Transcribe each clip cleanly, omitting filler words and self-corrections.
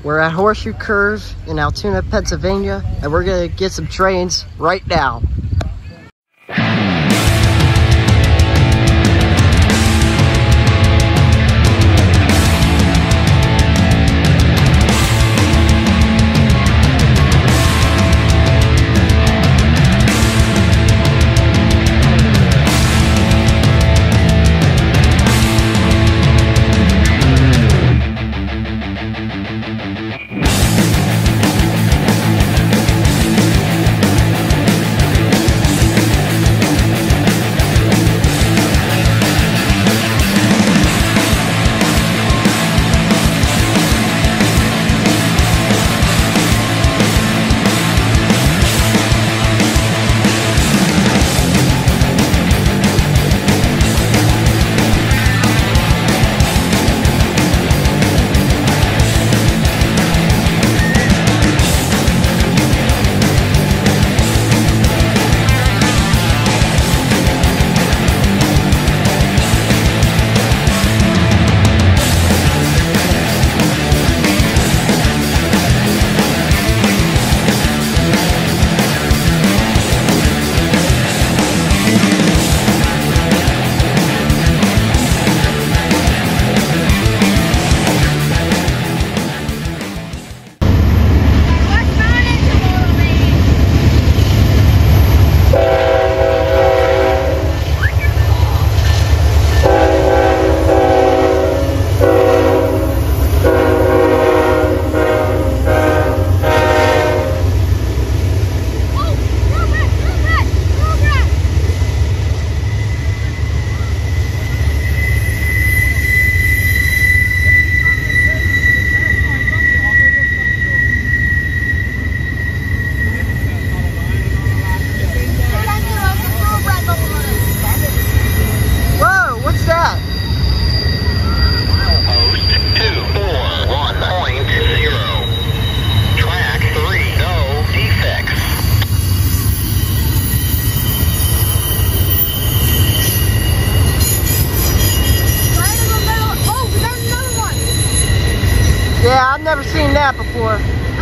We're at Horseshoe Curves in Altoona, Pennsylvania, and we're gonna get some trains right now. Yeah, I've never seen that before.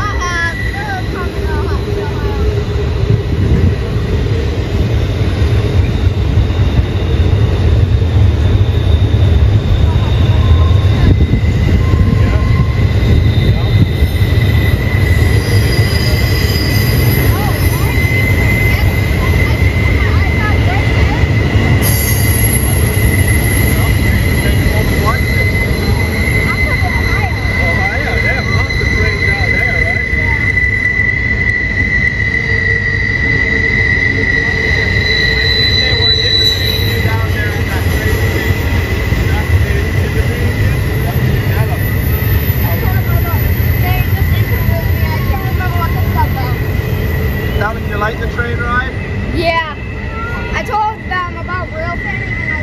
You like the train ride? Yeah. I told them about rail fanning and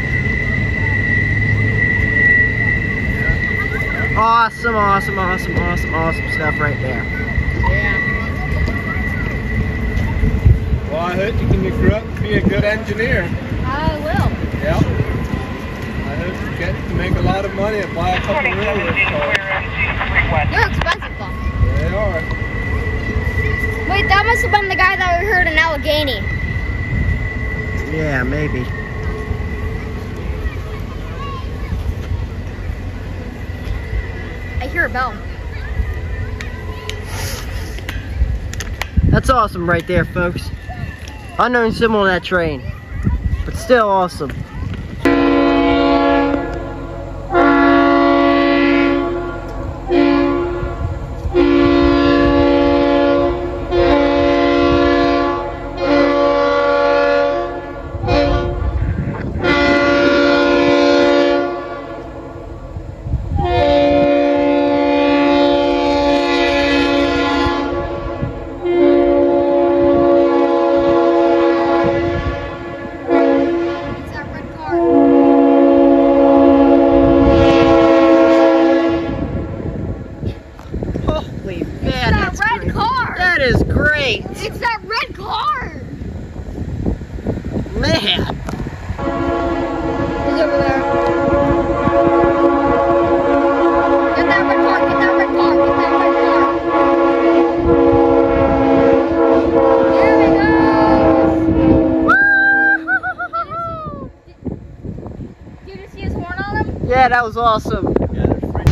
I said... Awesome, awesome, awesome, awesome, awesome stuff right there. Yeah. Well, I hope you can grow up to be a good engineer. I will. Yep. I hope you get to make a lot of money and buy a couple of railroad cars. They're expensive though. They are. Wait, that must have been the guy that we heard in Allegheny. Yeah, maybe. I hear a bell. That's awesome right there, folks. Unknown symbol on that train, but still awesome. It's that red car! Man! It's over there. Get that red car, get that red car, get that red car. that was awesome. Yeah, they're free.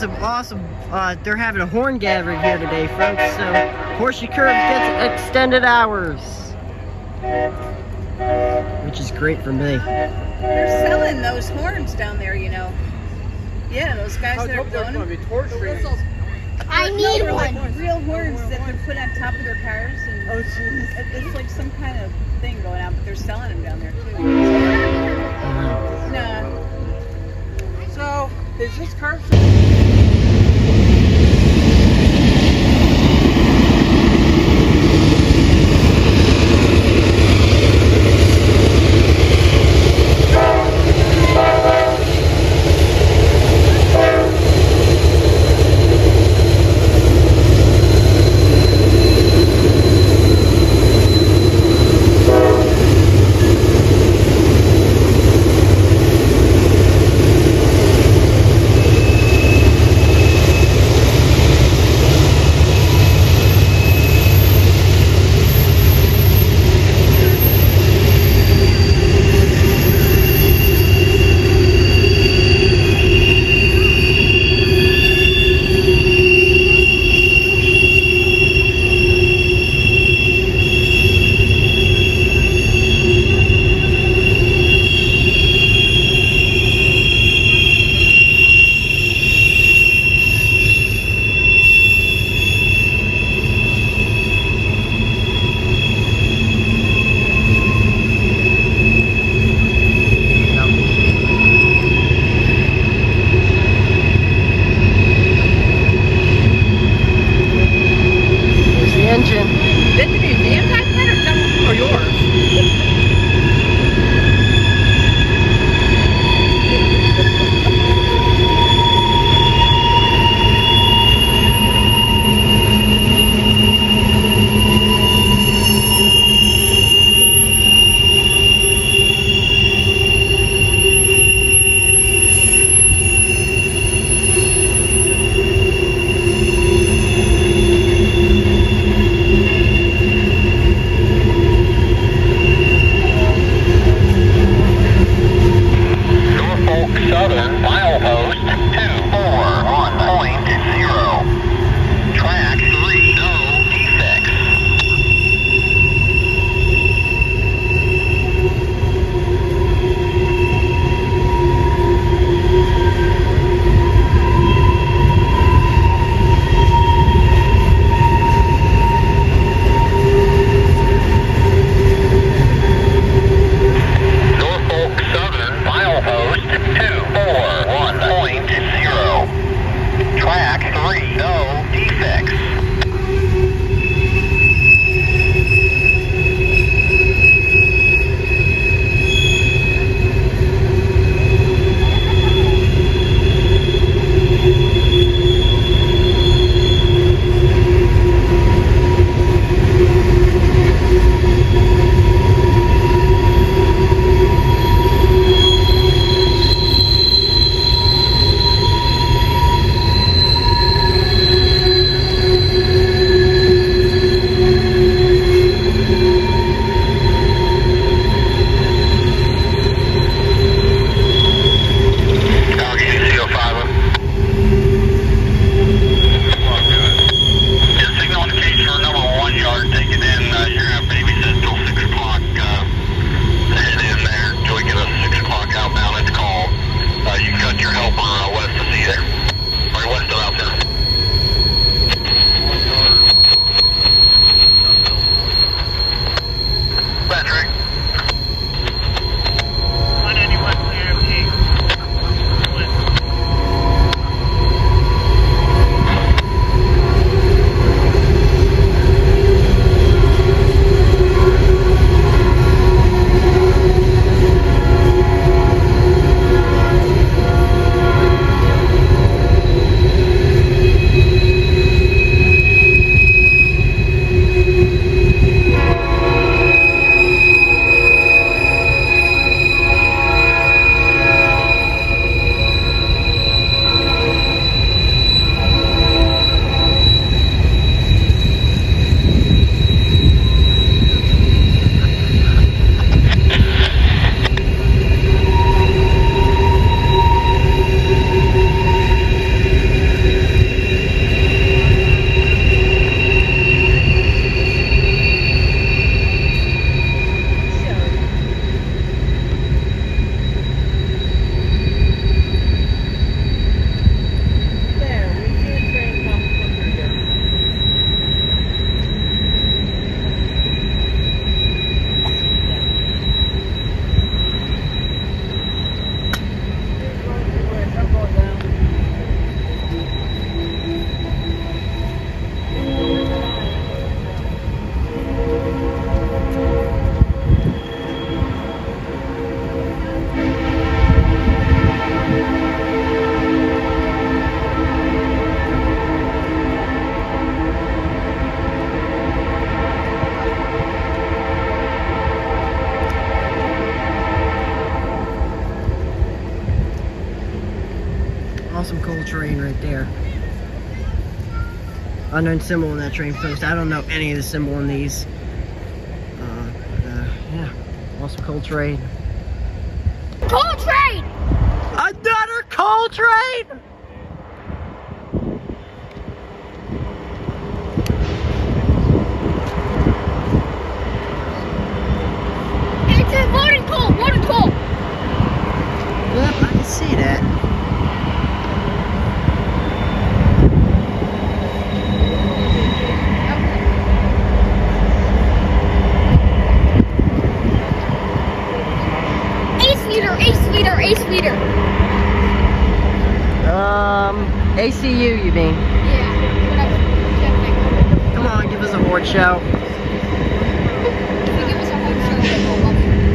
some awesome, they're having a horn gathering here today, folks, so Horseshoe Curve gets extended hours, which is great for me. They're selling those horns down there, you know. Yeah, those guys that are blowing them. I need They're one. like real horns that they're putting on top of their cars, and it's like some kind of thing going on, but they're selling them down there too. Nah. So, is this car? there. Unknown symbol in that train, folks. I don't know any of the symbol in these. Yeah, awesome coal train. Coal train! Another coal train! It's a loading coal, loading coal. Yep, I can see that. Ace leader. ACU, you mean? Yeah, whatever. Come on, give us a horde shout. If you give us a horde shout, we'll love you.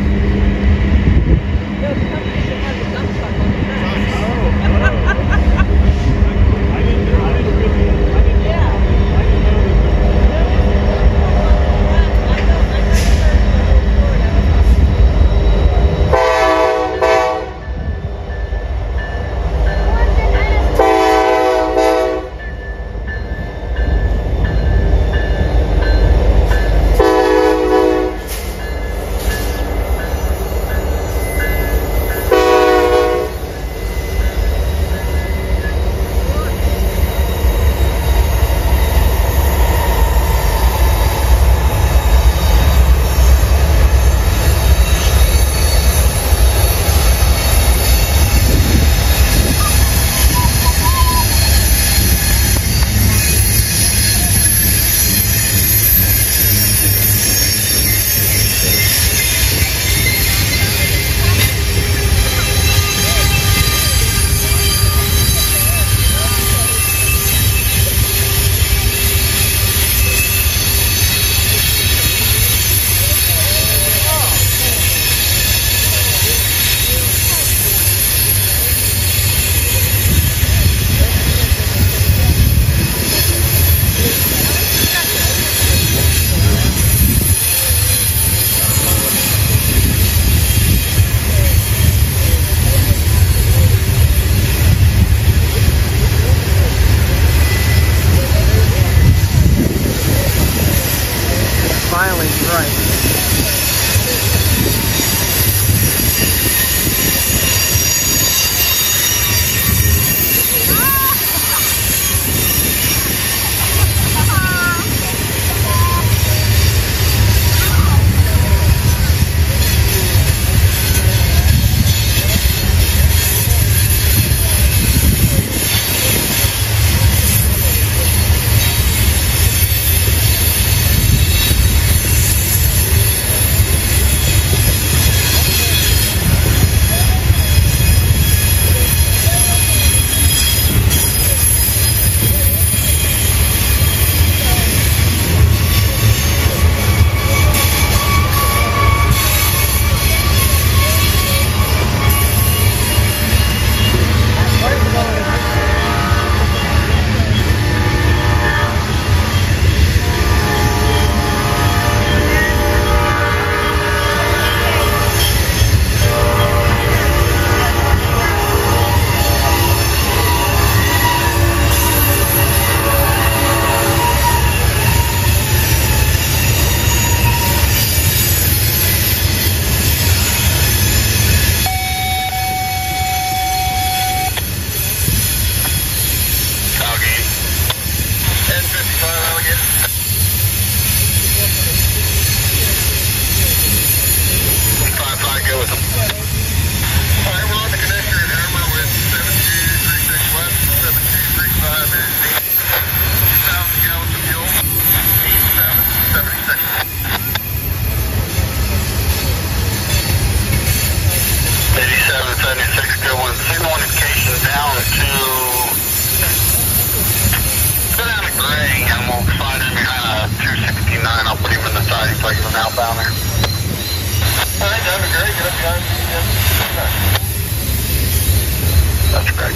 That's great.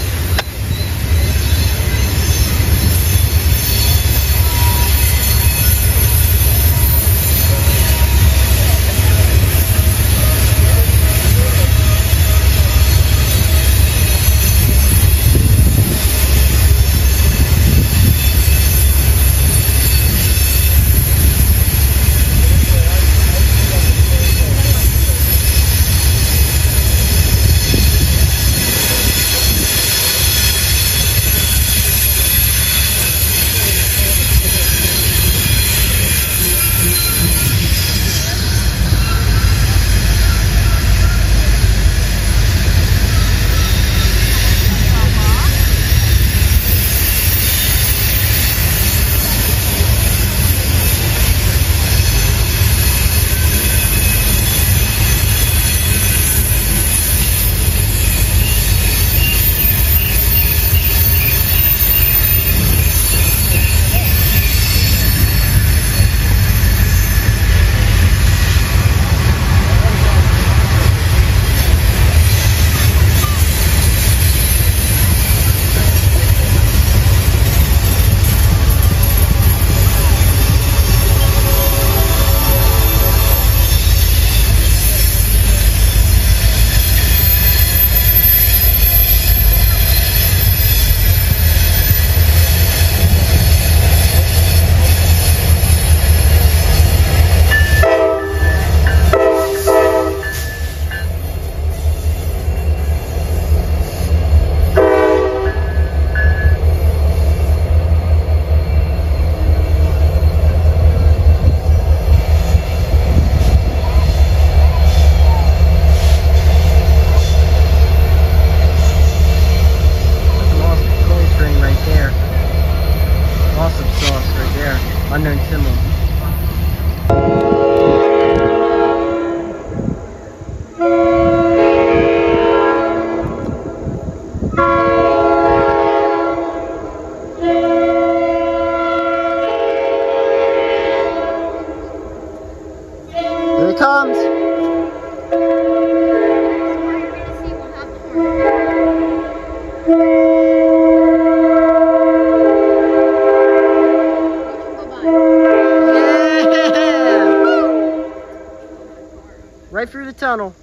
tunnel.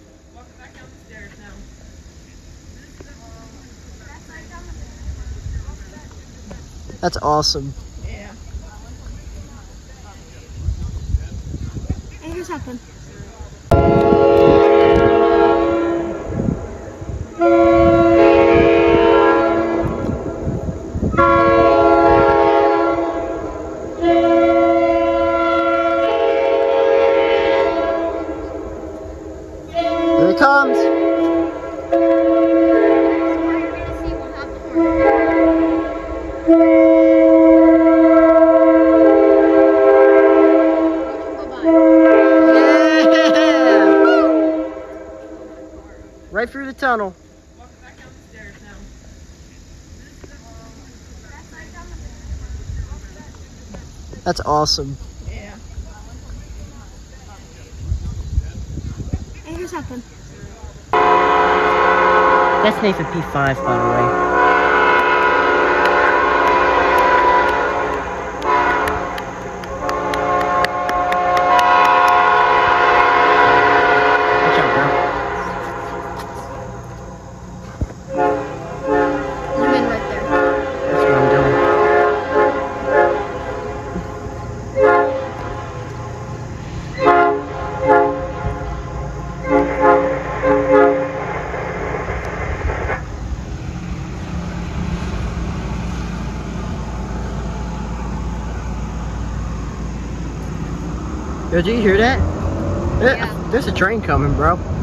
That's awesome. Yeah. Hey, here's something. Here it comes. Right through the tunnel. That's awesome. Yeah. Hey, here's something. That's Nathan P5, by the way. Zoom in right there. That's what I'm doing. Yo, did you hear that? Yeah. There's a train coming, bro.